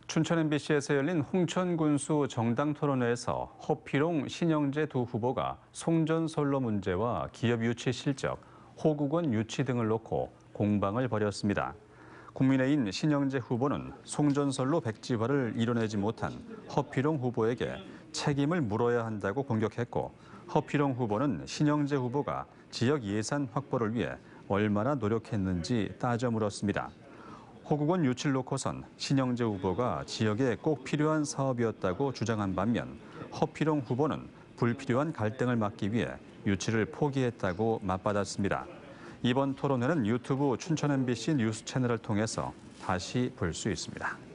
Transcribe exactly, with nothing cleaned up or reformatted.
춘천 엠비씨에서 열린 홍천군수 정당 토론회에서 허피롱, 신영재 두 후보가 송전솔로 문제와 기업 유치 실적, 호국원 유치 등을 놓고 공방을 벌였습니다. 국민의힘 신영재 후보는 송전솔로 백지화를 이뤄내지 못한 허피롱 후보에게 책임을 물어야 한다고 공격했고, 허피롱 후보는 신영재 후보가 지역 예산 확보를 위해 얼마나 노력했는지 따져 물었습니다. 호국원 유치를 놓고선 신영재 후보가 지역에 꼭 필요한 사업이었다고 주장한 반면 허피롱 후보는 불필요한 갈등을 막기 위해 유치를 포기했다고 맞받았습니다. 이번 토론회는 유튜브 춘천 엠비씨 뉴스 채널을 통해서 다시 볼 수 있습니다.